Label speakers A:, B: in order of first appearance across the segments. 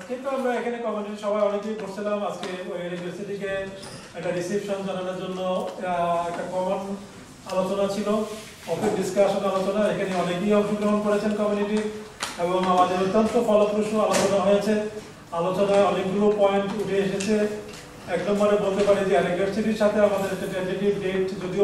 A: আজকে তো আমরা এখানে কমিউনিটি সবাই অনেকেই বসছিলাম আজকে ইউনিভার্সিটিকে একটা রিসেপশন জানানোর জন্য একটা কমন আলোচনা ছিল, ওপেন ডিসকাশন আলোচনা। এখানে অনেকেই অংশগ্রহণ করেছেন কমিউনিটি এবং আমাদের অত্যন্ত ফলপ্রসূ আলোচনা হয়েছে। আলোচনায় অনেকগুলো পয়েন্ট উঠে এসেছে। এক নম্বরে বলতে পারি যে ইউনিভার্সিটির সাথে আমাদের একটা টেন্টেটিভ ডেট যদিও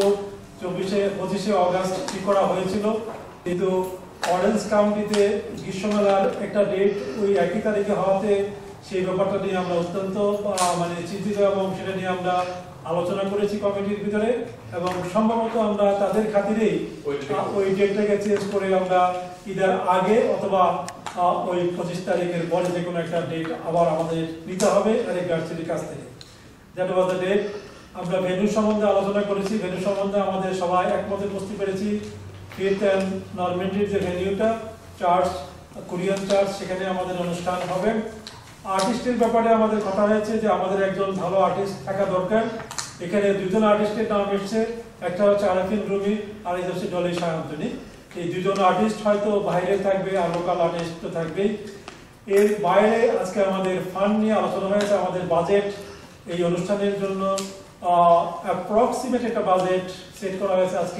A: 25শে অগাস্ট ঠিক করা হয়েছিল, কিন্তু অরেঞ্জ কাউন্টিতে গ্রীষ্মমেলার একটা ডেট ওই একই তারিখে হওয়াতে সেই ব্যাপারটা নিয়ে আমরা অত্যন্ত চিন্তিত এবং সেটা নিয়ে আমরা আলোচনা করেছি কমিটির ভিতরে এবং সম্ভবত আমরা তাদের খাতিরেই ওই ডেটটাকে চেঞ্জ করে আমরা ইদার আগে অথবা ওই 25 তারিখের পরে যে কোনো একটা ডেট আবার আমাদের নিতে হবে ইউনিভার্সিটির কাছ থেকে। That was the date. আমরা ভেন্যু সম্বন্ধে আলোচনা করেছি। ভেন্যু সম্বন্ধে আমাদের সবাই একমতে বসতে পেরেছি। ফিফথ অ্যান্ড নরমেন্টির যে ভেন্যুটা চার্চ, কোরিয়ান চার্চ, সেখানে আমাদের অনুষ্ঠান হবে। আর্টিস্টের ব্যাপারে আমাদের কথা হয়েছে যে আমাদের একজন ভালো আর্টিস্ট থাকা দরকার। এখানে দুজন আর্টিস্টের নাম এসছে, একটা হচ্ছে আরাফিন রুমি আর এই হচ্ছে ডলি শাহান্তনী। এই দুজন আর্টিস্ট হয়তো বাইরে থাকবে আর লোকাল আর্টিস্ট তো থাকবেই। এর বাইরে আজকে আমাদের ফান্ড নিয়ে আলোচনা হয়েছে। আমাদের বাজেট এই অনুষ্ঠানের জন্য অ্যাপ্রক্সিমেট একটা বাজেট সেট করা হয়েছে আজকে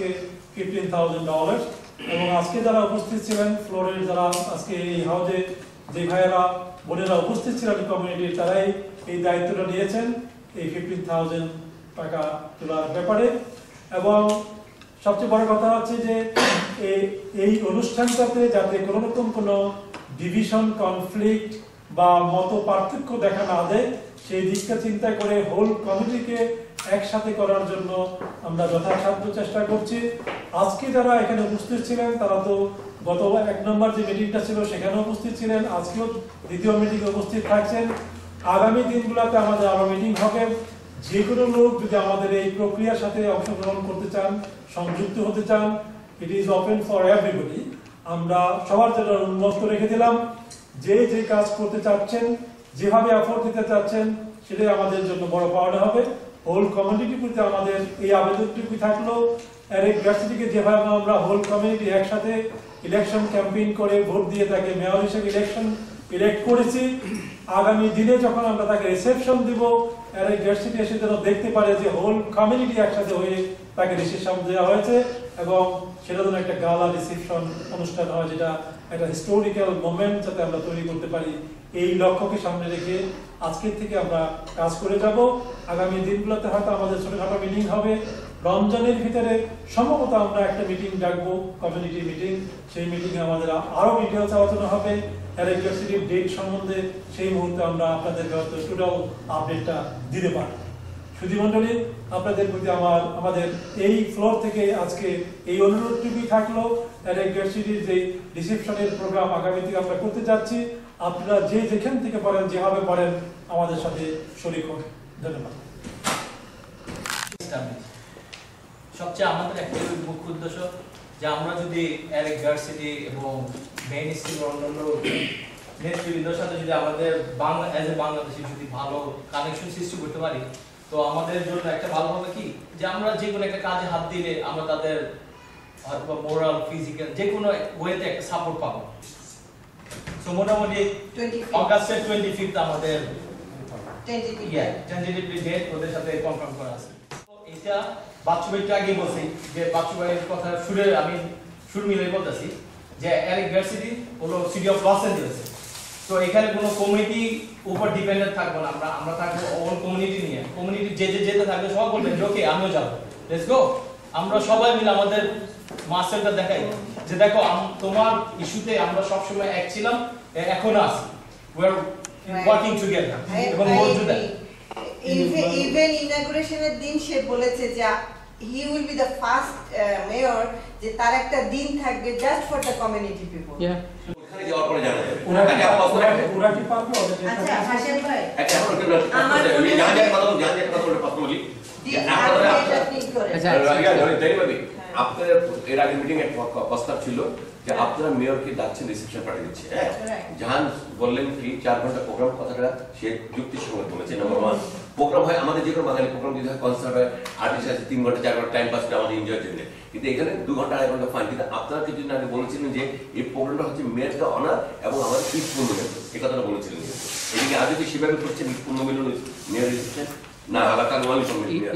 A: $15,000 এবং আজকে যারা উপস্থিত ছিলেন ফ্লোরের যারা আজকে এই হাউজে যে ভাইয়েরা বোনেরা উপস্থিত ছিলেন কমিউনিটির, তারাই এই দায়িত্বটা নিয়েছেন এই 15,000 টাকা তোলার ব্যাপারে। এবং সবচেয়ে বড় কথা হচ্ছে যে এই অনুষ্ঠানটাতে যাতে কোনো রকম কোনো ডিভিশন, কনফ্লিক্ট বা মত পার্থক্য দেখা না দেয় সেই দিকটা চিন্তা করে হোল কমিটিকে একসাথে করার জন্য আমরা যথাসাধ্য চেষ্টা করছি। আজকে যারা এখানে উপস্থিত ছিলেন তারা তো গত 1 নম্বর যে মিটিংটা ছিল সেখানে উপস্থিত ছিলেন, আজকেও দ্বিতীয় মিটিংয়ে উপস্থিত থাকছেন। আগামী দিনগুলোতে আমাদের আরো মিটিং হবে। যে কোনো লোক যদি আমাদের এই প্রক্রিয়ার সাথে অংশগ্রহণ করতে চান, সংযুক্ত হতে চান, it is open for everybody. আমরা সবার জন্য উন্মুক্ত রেখে দিলাম। যে যে কাজ করতে চাচ্ছেন, যেভাবে এফোর্ট দিতে চাচ্ছেন, সেটাই আমাদের জন্য বড় পাওনা হবে। হোল কমিউনিটির প্রতি আমাদের এই আবেদনটুকু থাকলো, ইউনিভার্সিটিকে যেভাবে আমরা হোল কমিউনিটি একসাথে ইলেকশন ক্যাম্পেইন করে ভোট দিয়ে তাকে মেয়র হিসেবে ইলেক্ট করেছি, আগামী দিনে যখন আমরা তাকে রিসেপশন দিব, ইউনিভার্সিটি এসে যেন দেখতে পারে যে হোল কমিউনিটি একসাথে হয়ে তাকে রিসেপশন দেওয়া হয়েছে এবং সেটা যেন একটা গালা রিসেপশন অনুষ্ঠান হয়, যেটা একটা হিস্টোরিক্যাল মোমেন্ট যাতে আমরা তৈরি করতে পারি। এই লক্ষ্যকে সামনে রেখে আজকের থেকে আমরা কাজ করে যাব। আগামী দিনগুলোতে হয়তো আমাদের ছোটখাটো মিটিং হবে। রমজানের ভিতরে সম্ভবত আমরা একটা মিটিং ডাকবো, কমিউনিটি মিটিং। সেই মিটিংয়ে আমাদের আরো ডিটেলস আলোচনা হবে ইউনিভার্সিটির ডেট সম্বন্ধে। সেই মুহূর্তে আমরা আপনাদেরকে হয়তো টোটাল আপডেটটা দিতে পারি। সুধীমণ্ডলী, আপনাদের প্রতি আমাদের এই ফ্লোর থেকে আজকে এই অনুরোধটুকুই থাকলো। ইউনিভার্সিটির যে রিসেপশনের প্রোগ্রাম আগামী থেকে আমরা করতে যাচ্ছি, আপনারা যে যেখান থেকে পারেন, যেভাবে পারেন আমাদের সাথে শরীক হন। ধন্যবাদ।
B: সবচেয়ে আমাদের একটা মুখ্য উদ্দেশ্য যে আমরা যদি ইউনিভার্সিটি এবং মেইন স্ট্রিম অন্যান্য নেতৃবৃন্দের সাথে যদি আমাদের বাংলাদেশে যদি ভালো কানেকশন সৃষ্টি করতে পারি, তো আমাদের জন্য একটা ভালো হবে কি যে আমরা যে কোনো একটা কাজে হাত দিলে আমরা তাদের হয়তো মোরাল, ফিজিক্যাল যে কোনো ওয়েতে একটা সাপোর্ট পাবো। সো মোটামুটি অগাস্টের 25 আমাদের টেন্টেটিভলি ডেট ওদের সাথে কনফার্ম করা আছে। তো এটা বাচ্চু ভাইকে আগে বলছি যে বাচ্চু ভাইয়ের কথা আমি শুরু মিলে বলতেছি যে ইউনিভার্সিটি হলো সিটি অফ লস অ্যাঞ্জেলেস। তো এখানে কোনো কমিউনিটি উপর ডিপেন্ডেন্ট থাকবো না, আমরা থাকবো অল কমিউনিটি নিয়ে। কমিউনিটি যেতে থাকবে সবাই বলবেন যে ওকে আমিও যাবো, লেটস গো। আমরা সবাই মিলে আমাদের মাসেলটা দেখাই যে দেখো তোমার ইস্যুতে আমরা সবসময় এক ছিলাম, এখনো আছি। উই আর ওয়ার্কিং টুগেদার এবং উইল ডু দ্যাট।
C: ইভেন ইনঅগ্রেশনের দিন সে বলেছে যে he will be the first mayor যে তার একটা দিন থাকবে just for the community people.
D: ওখানে যাওয়ার পরে জানা যাবে
A: ওরা কি পারবে?
C: আচ্ছা হাসিম ভাই,
D: আমার কথা বলি আপনার এর আগে মিটিং এর প্রস্তাব ছিল যে আপনারা মেয়রকে ডাকছেন রিসেপশন পাঠিয়ে দিচ্ছে। হ্যাঁ, জাহান বললেন কি 4 ঘন্টা প্রোগ্রাম, কথাটা সে যুক্তির সঙ্গে বলেছে। নম্বর 1 প্রোগ্রাম হয় আমাদের যে কোনো বাঙালি প্রোগ্রাম যদি হয় কনসার্ট হয়, আর্টিস্ট আছে 3 ঘন্টা 4 ঘন্টা টাইম পাস করে আমাদের এনজয়ের জন্য, কিন্তু এখানে 2 ঘন্টা 2.5 ঘন্টা ফান। কিন্তু আপনারা কিছুদিন আগে বলেছিলেন যে এই প্রোগ্রামটা হচ্ছে মেয়রকে অনার এবং আমাদের পিস মুভমেন্ট এই কথাটা বলেছিলেন। এদিকে আজও কি সেভাবে করছেন পুনর্মিলন মেয়র রিসেপশন না আলাদা নোয়ালি মেয়র?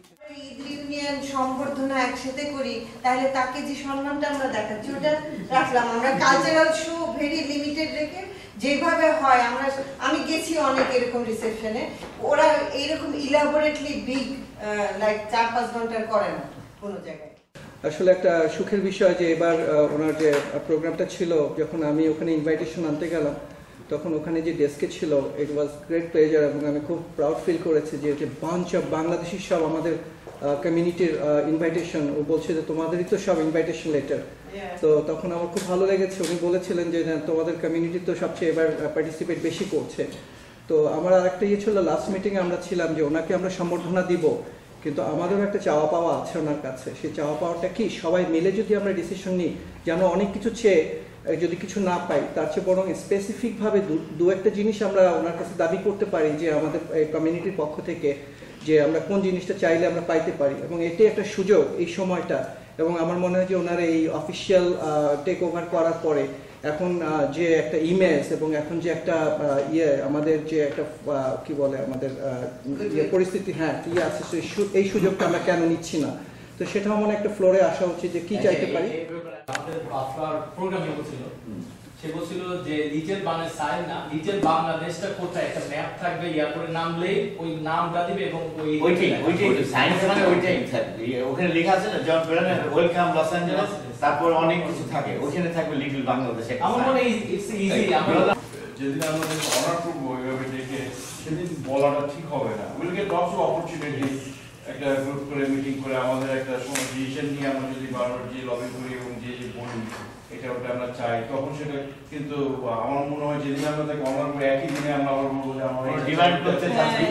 C: ঈদ ইউনিয়ন সম্বর্ধনা একসাথে করি, তাহলে তাকে যে সম্মানটা আমরা দেখাচ্ছি ওটা রাখলাম। আমরা কালচারাল শো ভেরি লিমিটেড রেখে যেভাবে হয়, আমি গেছি অনেক এরকম রিসেপশনে, ওরা এইরকম ইলাবোরেটলি বিগ লাইক 4-5 ঘন্টার করে না কোনো জায়গায়।
E: আসলে একটা সুখের বিষয় যে এবার ওনার যে প্রোগ্রামটা ছিল, যখন আমি ওখানে ইনভাইটেশন আনতে গেলাম তখন ওখানে যে ডেস্কে ছিল, ইট ওয়াজ গ্রেট প্লেজার এবং আমি খুব প্রাউড ফিল করেছি যে বাঞ্চ অফ বাংলাদেশি সব আমাদের কমিউনিটির ইনভাইটেশন, ও বলছে যে তোমাদেরই তো সব ইনভাইটেশন লেটার। তো তখন আমার খুব ভালো লেগেছে, উনি বলেছিলেন যে তোমাদের কমিউনিটি তো সবচেয়ে এবার পার্টিসিপেট বেশি করছে। তো আমার আরেকটা ইয়ে ছিল, লাস্ট মিটিংয়ে আমরা ছিলাম যে ওনাকে আমরা সম্বর্ধনা দিব, কিন্তু আমাদেরও একটা চাওয়া পাওয়া আছে ওনার কাছে। সেই চাওয়া পাওয়াটা কি, সবাই মিলে যদি আমরা ডিসিশন নিই, যেন অনেক কিছু চেয়ে যদি কিছু না পাই, তার চেয়ে বরং স্পেসিফিকভাবে দু একটা জিনিস আমরা ওনার কাছে দাবি করতে পারি যে আমাদের কমিউনিটির পক্ষ থেকে, যে আমরা কোন জিনিসটা চাইলে আমরা পাইতে পারি। এবং এটাই একটা সুযোগ এই সময়টা। এবং আমার মনে হয় যে ওনার এই অফিসিয়াল টেক ওভার করার পরে এখন যে একটা ইমেজ এবং এখন যে একটা আমাদের যে একটা কি বলে আমাদের পরিস্থিতি, হ্যাঁ কি আছে, এই সুযোগটা আমরা কেন নিচ্ছি না? তো সেটা মনে একটা ফ্লোরে আসা উচিত যে কি চাইতে পারি।
B: আমাদের আপনার প্রোগ্রামে বলছিল, সে বলছিল যে লিটল বাংলা সাইন না, লিটল বাংলাদেশটা কোথায় একটা ম্যাপ থাকবে, এয়ারপোর্টে নামলেই ওই নামটা দিবে এবং
F: ওইটাই সায়েন্স মানে ওইটাই থাকবে। ওখানে লেখা আছে না, John Brenner welcome Los Angeles, তারপর অনেক কিছু থাকে, ওখানে থাকবে লিটল বাংলাদেশ।
B: আমার মনে হয় ইটস ইজি। আমরা
G: যেদিন আমাদের অনার করবো ওইভাবে ডেকে, সেদিন বলাটা ঠিক হবে না। Will get lots of opportunity, একটা গ্রুপ করে মিটিং করে আমাদের একটা সময় ডিসিশন নিয়ে আমরা যদি বারবার যে লবি করি এবং যে বলি এটা ওটা আমরা চাই, তখন সেটা কিন্তু আমার মনে হয় যেদিন আমরা তাকে অনার করে একই দিনে আমরা আবার বলবো যে আমরা
F: ডিমান্ড করতে চাচ্ছি।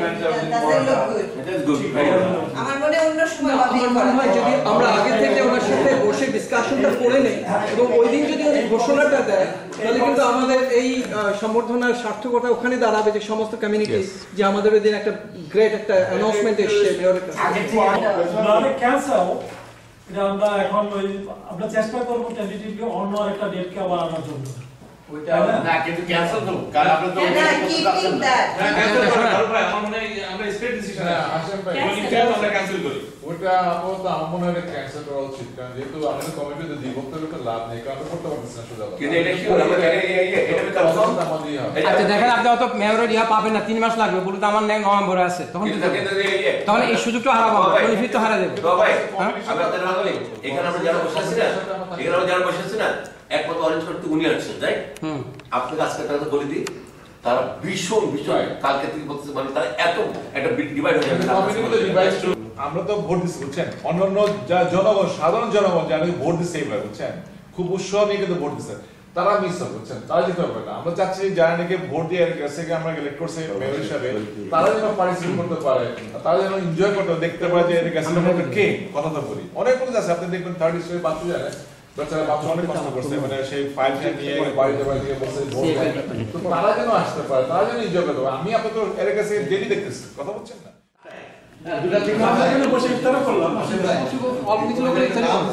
C: আমার মনে অন্য সময়
E: আমার মনে হয় যদি আমরা আগে থেকে ওনার সাথে বসে ডিসকাশনটা করে নেই এবং ওই দিন যদি উনি ঘোষণাটা দেয়, তাহলে কিন্তু আমাদের এই সম্বর্ধনার সার্থকতা ওখানে দাঁড়াবে যে সমস্ত কমিউনিটি যে আমাদের ওই দিন একটা গ্রেট একটা অ্যানাউন্সমেন্ট এসছে মেয়রের কাছে।
A: ক্যান্সেল এটা আমরা এখন আমরা চেষ্টা করবো টেন্টেটিভলি অন্য একটা ডেটকে আবার আনার জন্য।
F: ওইটা না, কিন্তু ক্যান্সেল তো কারণ আমরা তো
C: কিপিং দ্যাট
H: আমার মনে হয় আমরা স্পেড ডিসিশন
I: আসেন ভাই,
H: আমরা ক্যান্সেল করি।
I: ওটা আপাতত আমার মনে হয় ক্যান্সেল করা উচিত, কারণ যেহেতু আমাদের কমিটিতে দিব তো এটা লাভ নেই, কারণ আমরা করতে পারতেছি না সোজা।
D: কিন্তু এটা কি আমরা এটা কনফার্ম
I: আমাদের হবে।
J: আচ্ছা দেখেন, আপনি অত মেয়রের ইয়া পাবেন না, 3 মাস লাগবে বলতে তো আমার নভেম্বরে আছে, তখন তখন এই সুযোগটা হারাবো, বেনিফিট তো হারা দেবে।
D: ভাই আমি আপনাদের না বলি, এখানে আমরা যারা বসে আছি না, এখানে আমরা যারা বসে আছি না, একমাত্র অরেঞ্জ করতে উনি আসছেন, তাই আপনাকে আজকে তারা বলে দিই, তারা ভীষণ কালকে থেকে বলতেছে, মানে তারা এত একটা ডিভাইড হয়ে যাবে।
I: আমরা তো ভোট দিচ্ছি বুঝছেন, অন্যান্য জনগণ, সাধারণ জনগণ যারা ভোট দিচ্ছে এইবার বুঝছেন, খুব উৎসাহ নিয়ে কিন্তু ভোট দিচ্ছে, তারা মিস হবে বুঝছেন, তারা যেতে পারবে না। আমরা চাচ্ছি যারা নাকি ভোট দিয়ে আমরা ইলেক্ট করছে মেয়র হিসাবে, তারা যেন পার্টিসিপেট করতে পারে, তারা যেন এনজয় করতে দেখতে পারে যে কে কথা তো বলি। অনেক মানুষ আছে, আপনি দেখবেন 30 স্টোরি বাচ্চা জানে, বাচ্চারা বাচ্চা অনেক কষ্ট করছে, মানে সেই ফাইলটা নিয়ে বাড়িতে বসে ভোট দেয়, তো তারা যেন আসতে পারে, তারা যেন এনজয় করতে পারে। আমি আপনার তো এর কাছে ডেলি দেখতেছি, কথা বলছেন না?
A: দুটা তিন আমরা এখানে বসে ইফতার করলাম,
J: অল্প কিছু লোকের ইচ্ছা নেই।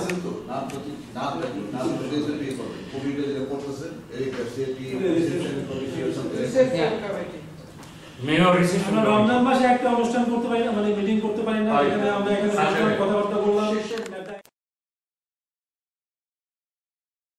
A: রমজান মাসে একটা অনুষ্ঠান করতে পারি না, মানে মিটিং করতে পারি না, এখানে আমরা এখানে কথাবার্তা বললাম,